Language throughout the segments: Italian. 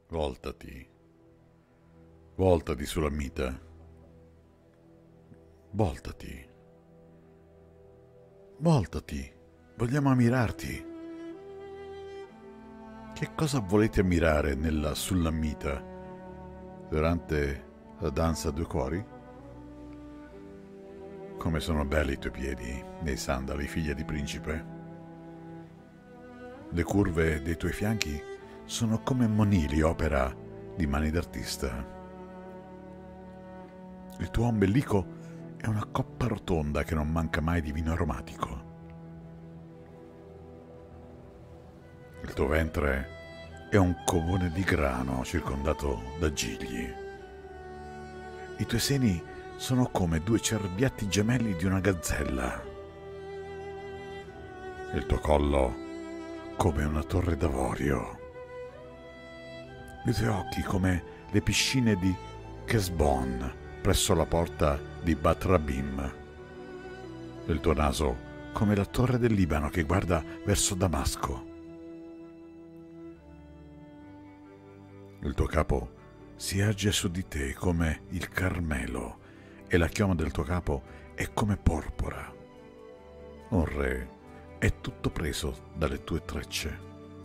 Voltati, voltati Sulamita, voltati, voltati, vogliamo ammirarti. Che cosa volete ammirare nella Sulamita durante la danza a due cuori? Come sono belli i tuoi piedi nei sandali, figlia di principe. Le curve dei tuoi fianchi sono come monili, opera di mani d'artista. Il tuo ombelico è una coppa rotonda che non manca mai di vino aromatico. Il tuo ventre è un covone di grano circondato da gigli. I tuoi seni sono come due cerbiatti gemelli di una gazzella. Il tuo collo come una torre d'avorio. I tuoi occhi come le piscine di Chesbon presso la porta di Bat Rabbim. Il tuo naso come la torre del Libano che guarda verso Damasco. Il tuo capo si erge su di te come il Carmelo e la chioma del tuo capo è come porpora. Un re è tutto preso dalle tue trecce.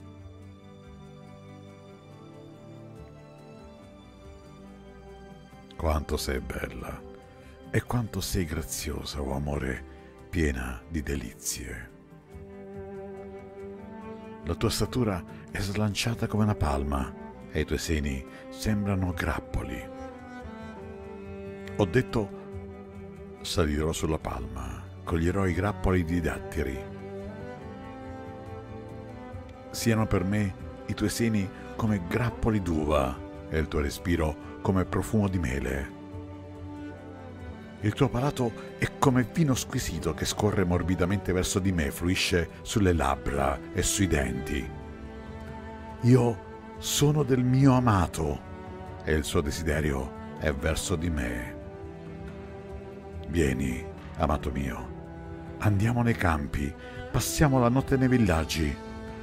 Quanto sei bella e quanto sei graziosa, o amore, piena di delizie. La tua statura è slanciata come una palma e i tuoi seni sembrano grappoli. Ho detto, salirò sulla palma, coglierò i grappoli di datteri. Siano per me i tuoi seni come grappoli d'uva e il tuo respiro come profumo di mele. Il tuo palato è come vino squisito che scorre morbidamente verso di me, fluisce sulle labbra e sui denti. Io sono del mio amato e il suo desiderio è verso di me. Vieni, amato mio, andiamo nei campi, passiamo la notte nei villaggi.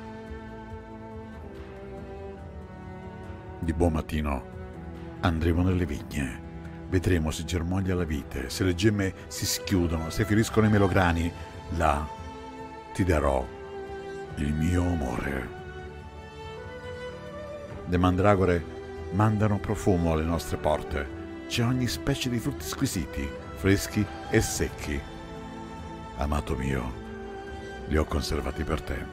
Di buon mattino andremo nelle vigne, vedremo se germoglia la vite, se le gemme si schiudono, se fioriscono i melograni. Là ti darò il mio amore. Le mandragore mandano profumo alle nostre porte. C'è ogni specie di frutti squisiti, freschi e secchi. Amato mio, li ho conservati per te.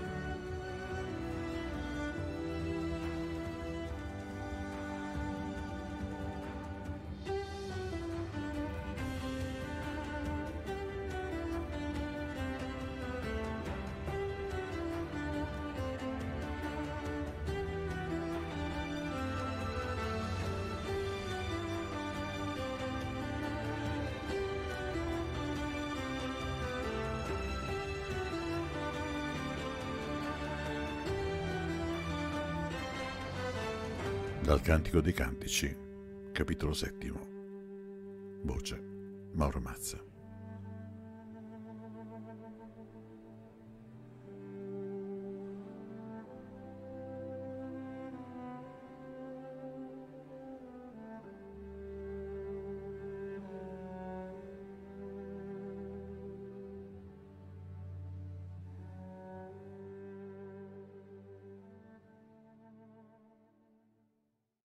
Dal Cantico dei Cantici, capitolo 7. Voce Mauro Mazza.